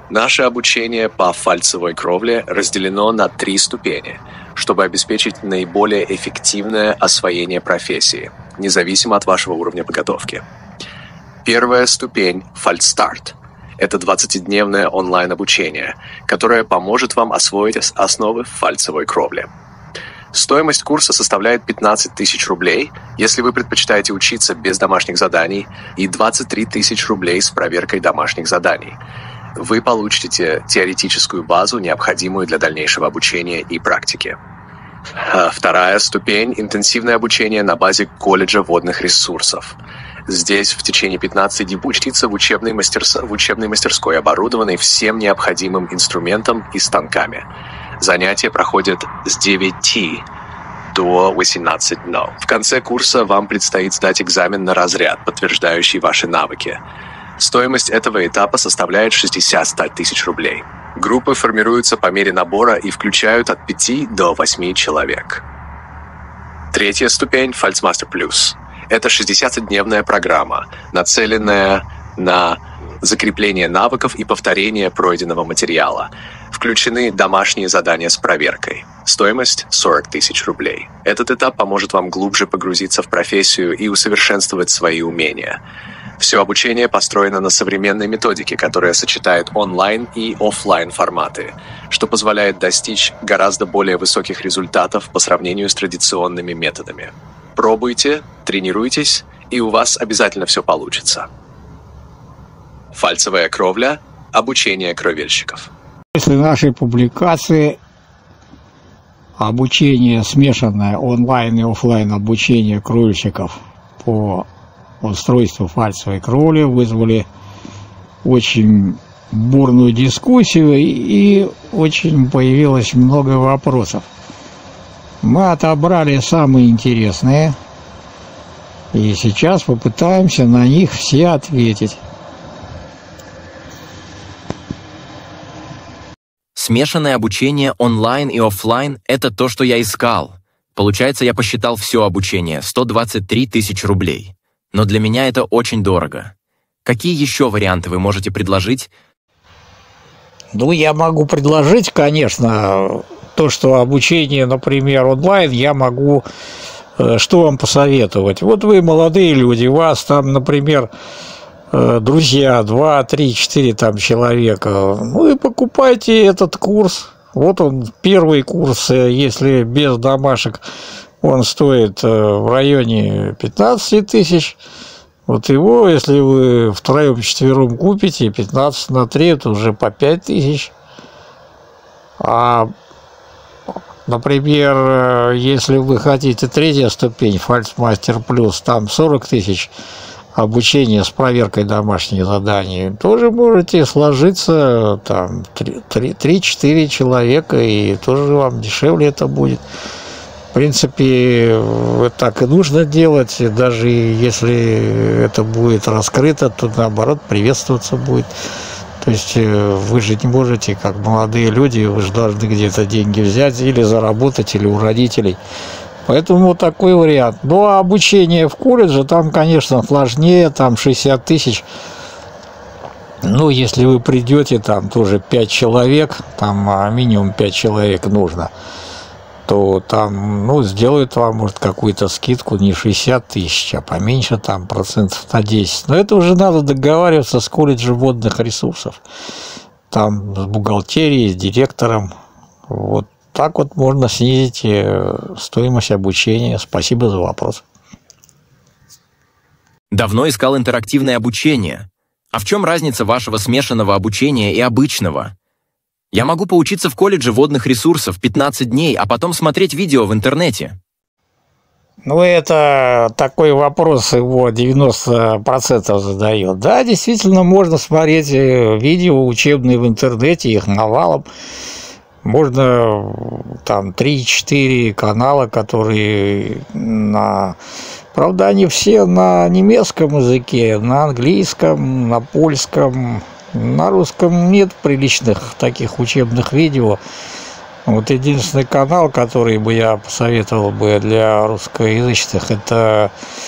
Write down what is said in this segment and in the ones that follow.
Наше обучение по фальцевой кровле разделено на 3 ступени, чтобы обеспечить наиболее эффективное освоение профессии, независимо от вашего уровня подготовки. Первая ступень – Фальцстарт. Это 20-дневное онлайн-обучение, которое поможет вам освоить основы фальцевой кровли. Стоимость курса составляет 15 тысяч рублей, если вы предпочитаете учиться без домашних заданий, и 23 тысяч рублей с проверкой домашних заданий. Вы получите теоретическую базу, необходимую для дальнейшего обучения и практики. Вторая ступень – интенсивное обучение на базе колледжа водных ресурсов. Здесь в течение 15 дней учиться в учебной мастерской, оборудованной всем необходимым инструментом и станками. Занятия проходят с 9 до 18:00. В конце курса вам предстоит сдать экзамен на разряд, подтверждающий ваши навыки. Стоимость этого этапа составляет 60 тысяч рублей. Группы формируются по мере набора и включают от 5 до 8 человек. Третья ступень – Фальцмастер Плюс. Это 60-дневная программа, нацеленная на закрепление навыков и повторение пройденного материала. Включены домашние задания с проверкой. Стоимость – 40 тысяч рублей. Этот этап поможет вам глубже погрузиться в профессию и усовершенствовать свои умения. Все обучение построено на современной методике, которая сочетает онлайн и офлайн форматы, что позволяет достичь гораздо более высоких результатов по сравнению с традиционными методами. Пробуйте, тренируйтесь, и у вас обязательно все получится. Фальцевая кровля. Обучение кровельщиков. После нашей публикации обучение смешанное онлайн и офлайн обучение кровельщиков по устройству фальцевой кровли вызвали очень бурную дискуссию и очень появилось много вопросов. Мы отобрали самые интересные и сейчас попытаемся на них все ответить. Смешанное обучение онлайн и офлайн – это то, что я искал. Получается, я посчитал все обучение – 123 тысячи рублей. Но для меня это очень дорого. Какие еще варианты вы можете предложить? Ну, я могу предложить, конечно, то, что обучение, например, онлайн, я могу, что вам посоветовать. Вот вы молодые люди, у вас там, например, друзья, 2, 3, 4 там человека, ну и покупайте этот курс. Вот он, первый курс, если без домашек, он стоит в районе 15 тысяч. Вот его, если вы втроем-четвером купите, 15 на 3, это уже по 5 тысяч. А, например, если вы хотите третья ступень, Фальцмастер Плюс, там 40 тысяч обучение с проверкой домашних заданий, тоже можете сложиться там 3-4 человека, и тоже вам дешевле это будет. В принципе, так и нужно делать, даже если это будет раскрыто, то наоборот приветствоваться будет. То есть вы же не можете, как молодые люди, вы же должны где-то деньги взять или заработать, или у родителей. Поэтому вот такой вариант. Ну, а обучение в колледже, там, конечно, сложнее, там 60 тысяч. Ну, если вы придете, там тоже 5 человек, там минимум 5 человек нужно, то там, ну, сделают вам, может, какую-то скидку не 60 тысяч, а поменьше, там, процентов на 10. Но это уже надо договариваться с колледжем водных ресурсов. Там с бухгалтерией, с директором. Вот так вот можно снизить стоимость обучения. Спасибо за вопрос. Давно искал интерактивное обучение. А в чем разница вашего смешанного обучения и обычного? Я могу поучиться в колледже водных ресурсов 15 дней, а потом смотреть видео в интернете. Ну, это такой вопрос, его 90% задает. Да, действительно, можно смотреть видео учебные в интернете, их навалом. Можно там 3-4 канала, которые на... Правда, они все на немецком языке, на английском, на польском. На русском нет приличных таких учебных видео. Вот единственный канал, который бы я посоветовал бы для русскоязычных, это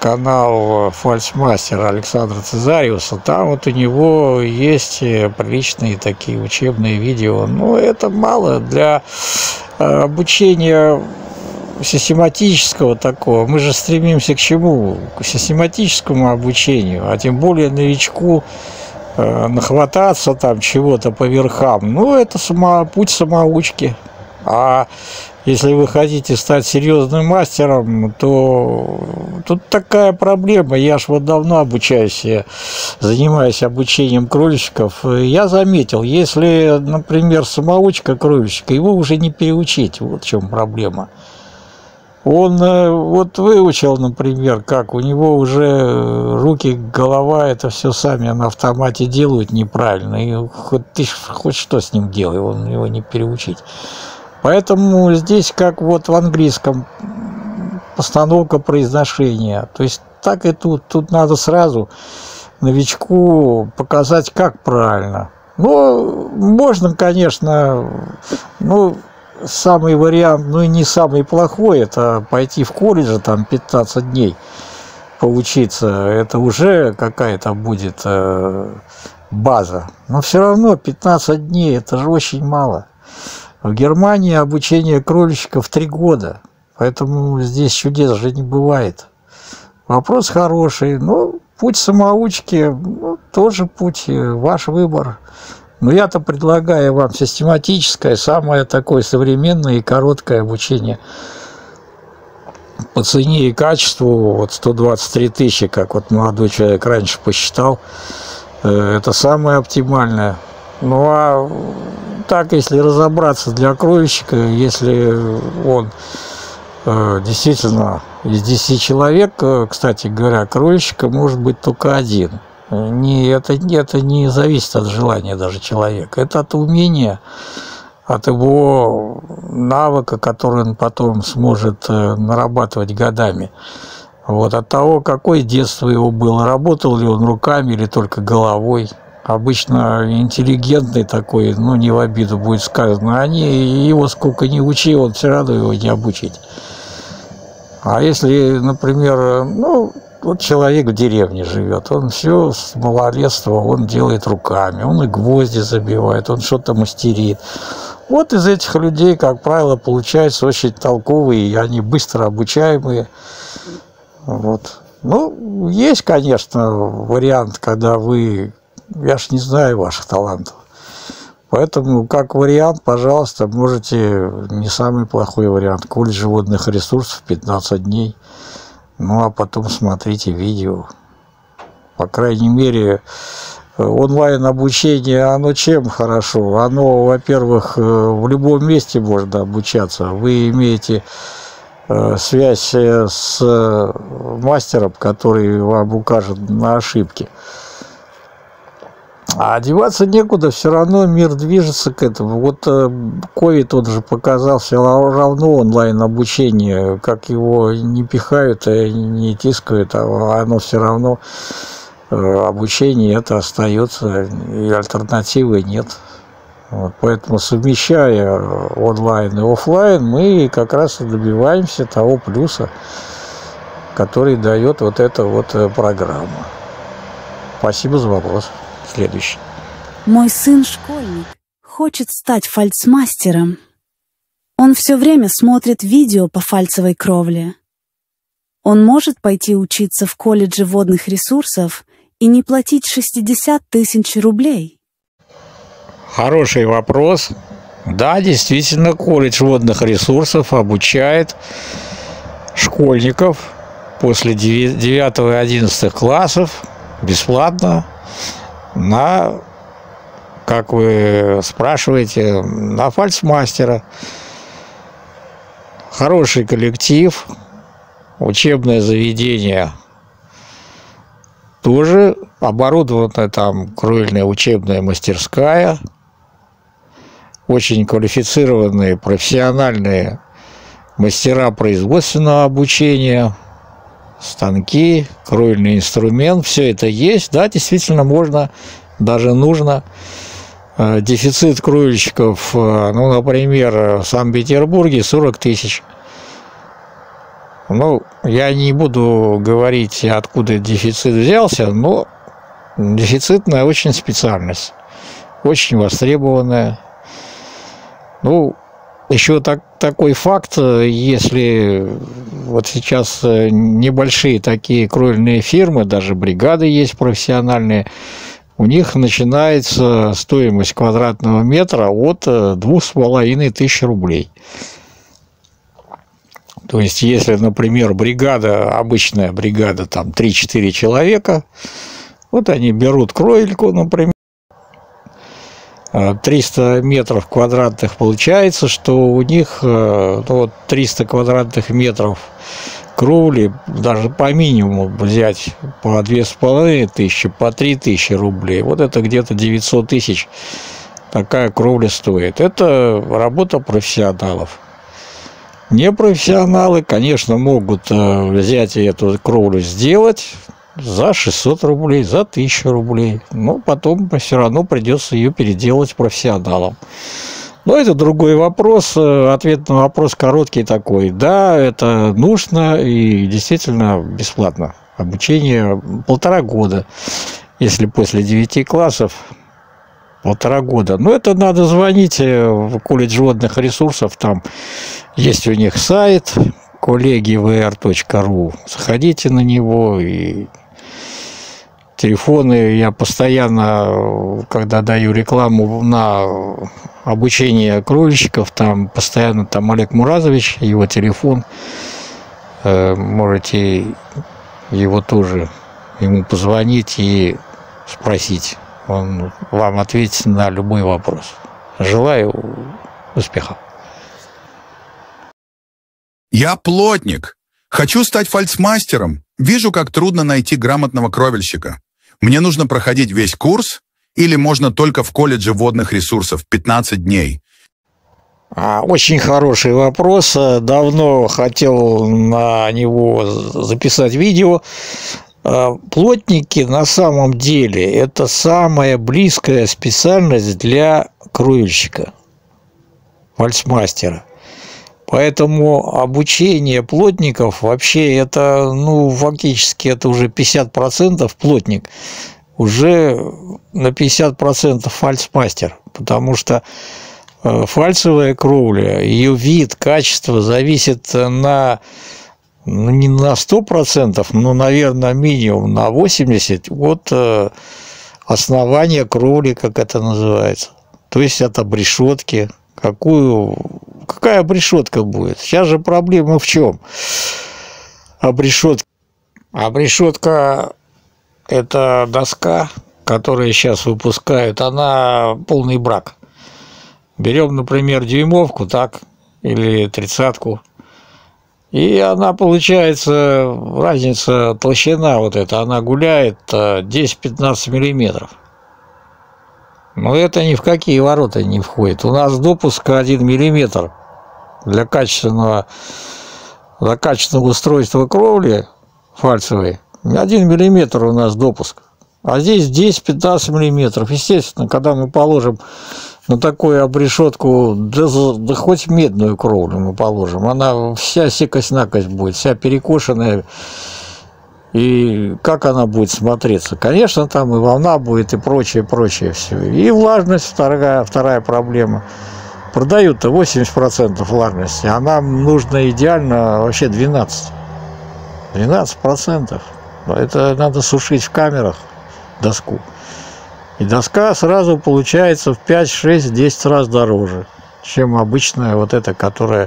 канал Фальцмастера Александра Цезариуса. Там вот у него есть приличные такие учебные видео. Но это мало для обучения систематического такого. Мы же стремимся к чему? К систематическому обучению, а тем более новичку нахвататься там чего-то по верхам. Ну, это путь самоучки. А если вы хотите стать серьезным мастером, то тут такая проблема. Я ж вот давно обучаюсь, занимаюсь обучением крольщиков. Я заметил, если, например, самоучка крольщика, его уже не переучить. Вот в чем проблема. Он вот выучил, например, как у него уже руки, голова, это все сами на автомате делают неправильно. И ты хоть что с ним делай, он его не переучить. Поэтому здесь, как вот в английском, постановка произношения. То есть так и тут. Тут надо сразу новичку показать, как правильно. Ну, можно, конечно, самый вариант, и не самый плохой, это пойти в колледж, там 15 дней поучиться. Это уже какая-то будет база. Но все равно 15 дней, это же очень мало. В Германии обучение крольщиков 3 года, поэтому здесь чудес же не бывает. Вопрос хороший, но путь самоучки, тоже путь, ваш выбор. Но я-то предлагаю вам систематическое, самое такое современное и короткое обучение по цене и качеству. Вот 123 тысячи, как вот молодой человек раньше посчитал, это самое оптимальное. Ну а так, если разобраться для крольщика, если он действительно из 10 человек, кстати говоря, крольщика может быть только один. Это не зависит от желания даже человека. Это от умения, от его навыка, который он потом сможет нарабатывать годами. Вот, от того, какое детство его было, работал ли он руками или только головой. Обычно интеллигентный такой, не в обиду будет сказано, они его сколько ни учи, он все равно его не обучить. А если, например, вот человек в деревне живет, он все с малолетства, он делает руками, он и гвозди забивает, он что-то мастерит. Вот из этих людей, как правило, получаются очень толковые, и они быстро обучаемые. Вот. Есть, конечно, вариант, когда я ж не знаю ваших талантов. Поэтому, как вариант, пожалуйста, можете, не самый плохой вариант, колледж водных ресурсов 15 дней. А потом смотрите видео. По крайней мере, онлайн-обучение, оно чем хорошо? Оно, во-первых, в любом месте можно обучаться. Вы имеете связь с мастером, который вам укажет на ошибки. А одеваться некуда, все равно мир движется к этому. Вот ковид он же показал, все равно онлайн-обучение, как его не пихают, не тискают, а оно все равно, обучение это остается, и альтернативы нет. Вот, поэтому, совмещая онлайн и офлайн, мы как раз и добиваемся того плюса, который дает вот эта вот программа. Спасибо за вопрос. Следующий. Мой сын школьник, хочет стать фальцмастером. Он все время смотрит видео по фальцевой кровле. Он может пойти учиться в колледже водных ресурсов и не платить 60 тысяч рублей? Хороший вопрос. Да, действительно, колледж водных ресурсов обучает школьников после 9 и 11 классов бесплатно как вы спрашиваете, на фальцмастера. Хороший коллектив, учебное заведение. Тоже оборудована там крольная учебная мастерская. Очень квалифицированные, профессиональные мастера производственного обучения. Станки, крольный инструмент, все это есть. Да, действительно можно, даже нужно. Дефицит крольщиков, например, в Санкт-Петербурге 40 тысяч. Ну, я не буду говорить, откуда дефицит взялся, но дефицитная очень специальность, очень востребованная. Ну, еще такой факт, если вот сейчас небольшие такие кровельные фирмы, даже бригады есть профессиональные, у них начинается стоимость квадратного метра от 2500 рублей. То есть, если, например, бригада, обычная бригада, там 3-4 человека, вот они берут кровельку, например, 300 метров квадратных получается, что у них вот 300 квадратных метров кровли, даже по минимуму взять по 2500, по 3000 рублей, вот это где-то 900 тысяч такая кровля стоит. Это работа профессионалов. Непрофессионалы, конечно, могут взять и эту кровлю сделать за 600 рублей, за 1000 рублей. Но потом все равно придется ее переделать профессионалам. Но это другой вопрос. Ответ на вопрос короткий такой. Да, это нужно и действительно бесплатно. Обучение 1,5 года. Если после 9 классов 1,5 года. Но это надо звонить в колледж водных ресурсов. Там есть у них сайт collegivr.ru. Заходите на него и телефоны. Я постоянно, когда даю рекламу на обучение кровельщиков, там постоянно там Олег Муразович, его телефон. Можете его тоже, ему позвонить и спросить. Он вам ответит на любой вопрос. Желаю успехов. Я плотник. Хочу стать фальцмастером. Вижу, как трудно найти грамотного кровельщика. Мне нужно проходить весь курс или можно только в колледже водных ресурсов 15 дней? Очень хороший вопрос. Давно хотел на него записать видео. Плотники на самом деле это самая близкая специальность для кровельщика, фальцмастера. Поэтому обучение плотников вообще это, фактически это уже 50% плотник, уже на 50% фальцмастер, потому что фальцевая кровля, ее вид, качество зависит не на 100%, но, наверное, минимум на 80% от основания кровли, как это называется. То есть от обрешетки. Какая обрешетка будет? Сейчас же проблема в чем? Обрешетка. Обрешетка – это доска, которую сейчас выпускают, она полный брак. Берем, например, дюймовку, так, или 30-ку. И она, получается, разница, толщина вот эта, она гуляет 10-15 миллиметров. Но это ни в какие ворота не входит. У нас допуск 1 миллиметр для качественного устройства кровли фальцевой. 1 миллиметр у нас допуск. А здесь 10-15 миллиметров. Естественно, когда мы положим на такую обрешетку, да хоть медную кровлю мы положим, она вся секость-накость будет, вся перекошенная. И как она будет смотреться? Конечно, там и волна будет, и прочее все. И влажность вторая проблема. Продают-то 80% влажности, а нам нужно идеально вообще 12%. 12%. Это надо сушить в камерах доску. И доска сразу получается в 5, 6, 10 раз дороже, чем обычная вот эта, которая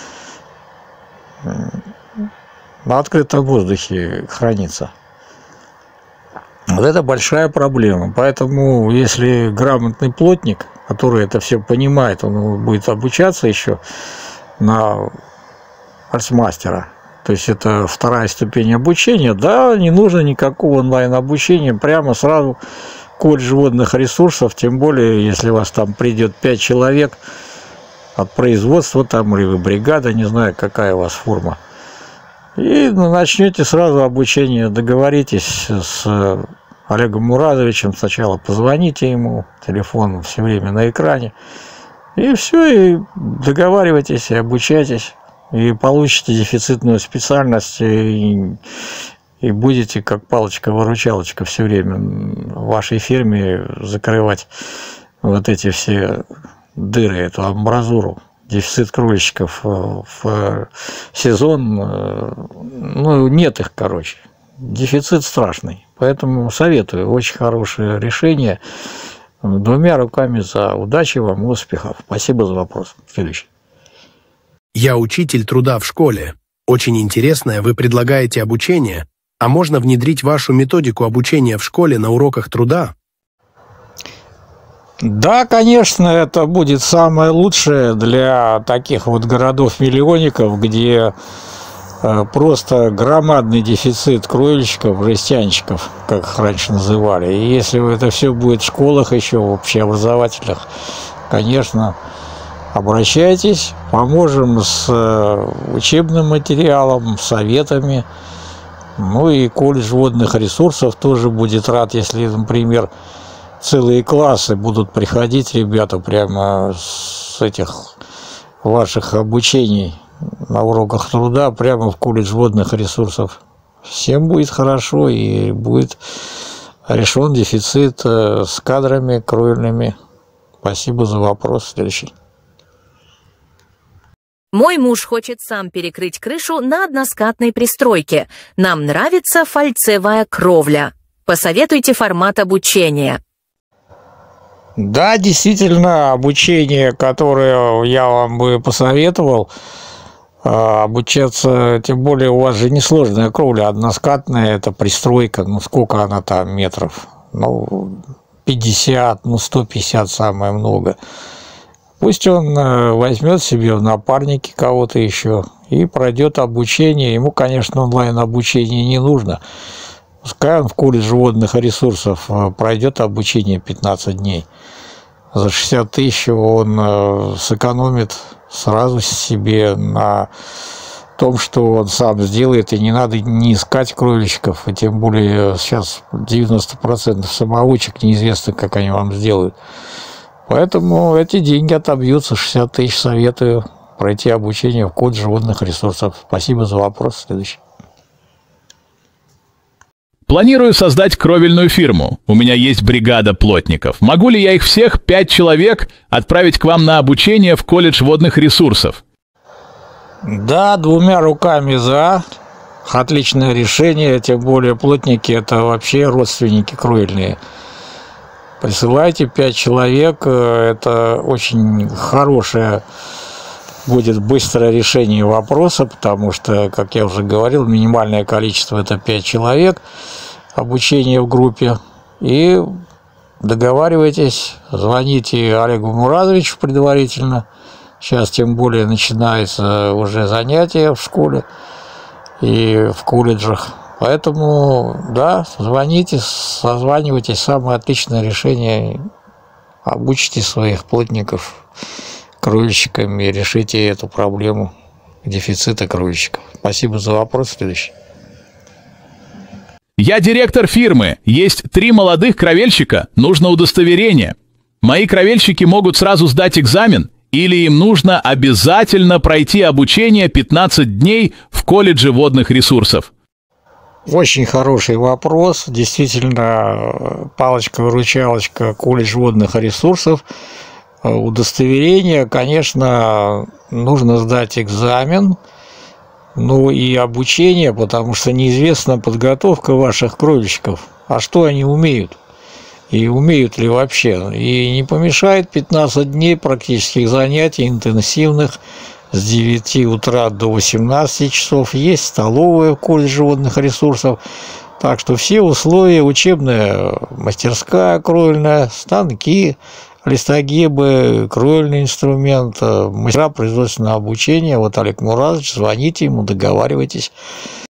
на открытом воздухе хранится. Вот это большая проблема. Поэтому, если грамотный плотник, который это все понимает, он будет обучаться еще на фальцмастера. То есть это 2-я ступень обучения. Да, не нужно никакого онлайн-обучения, прямо сразу колледж водных ресурсов, тем более, если у вас там придет 5 человек от производства там, или вы бригада, не знаю, какая у вас форма. И начнете сразу обучение, договоритесь с Олегом Муразовичем, сначала позвоните ему, телефон все время на экране, и все, и договаривайтесь, и обучайтесь. и получите дефицитную специальность, и будете как палочка-выручалочка все время в вашей фирме закрывать вот эти все дыры, эту амбразуру. Дефицит кроличков в сезон, ну, нет их, короче. Дефицит страшный. Поэтому советую. Очень хорошее решение. Двумя руками за. Удачи вам, успехов. Спасибо за вопрос. Следующий. Я учитель труда в школе. Очень интересное вы предлагаете обучение, а можно внедрить вашу методику обучения в школе на уроках труда? Да, конечно, это будет самое лучшее для таких вот городов-миллионников, где просто громадный дефицит кровельщиков, жестянщиков, как их раньше называли. И если это все будет в школах еще, в общеобразовательных, конечно, обращайтесь, поможем с учебным материалом, советами. Ну и колледж водных ресурсов тоже будет рад, если, например, целые классы будут приходить, ребята, прямо с этих ваших обучений на уроках труда, прямо в колледж водных ресурсов. Всем будет хорошо и будет решен дефицит с кадрами кровельными. Спасибо за вопрос. Следующий. Мой муж хочет сам перекрыть крышу на односкатной пристройке. Нам нравится фальцевая кровля. Посоветуйте формат обучения. Да, действительно, обучение, которое я вам бы посоветовал, обучаться, тем более у вас же несложная кровля, односкатная, это пристройка, ну сколько она там метров, ну 50, ну 150 самое много. Пусть он возьмет себе в напарники кого-то еще и пройдет обучение. Ему, конечно, онлайн-обучение не нужно. Пускай он в колледже водных ресурсов пройдет обучение 15 дней. За 60 тысяч он сэкономит сразу себе на том, что он сам сделает, и не надо не искать кровельщиков, и тем более сейчас 90% самоучек, неизвестно, как они вам сделают. Поэтому эти деньги отобьются, 60 тысяч советую пройти обучение в колледже водных ресурсов. Спасибо за вопрос. Следующий. Планирую создать кровельную фирму. У меня есть бригада плотников. Могу ли я их всех, 5 человек, отправить к вам на обучение в колледж водных ресурсов? Да, двумя руками за. Отличное решение, тем более плотники – это вообще родственники кровельные. Присылайте 5 человек, это очень хорошее будет быстрое решение вопроса, потому что, как я уже говорил, минимальное количество – это 5 человек, обучение в группе. И договаривайтесь, звоните Олегу Муразовичу предварительно. Сейчас тем более начинается уже занятия в школе и в колледжах. Поэтому, да, звоните, созванивайтесь, самое отличное решение. Обучите своих плотников кровельщиками и решите эту проблему дефицита кровельщиков. Спасибо за вопрос. Следующий. Я директор фирмы. Есть 3 молодых кровельщика. Нужно удостоверение. Мои кровельщики могут сразу сдать экзамен, или им нужно обязательно пройти обучение 15 дней в колледже водных ресурсов? Очень хороший вопрос. Действительно, палочка-выручалочка, колледж водных ресурсов. Удостоверение, конечно, нужно сдать экзамен, ну и обучение, потому что неизвестна подготовка ваших кровельщиков. А что они умеют? И умеют ли вообще? И не помешает 15 дней практических занятий интенсивных с 9 утра до 18 часов. Есть столовая в колледже водных ресурсов. Так что все условия: учебная мастерская кровельная, станки, листогибы, кровельный инструмент, мастера производственного обучения. Вот Олег Муразович, звоните ему, договаривайтесь.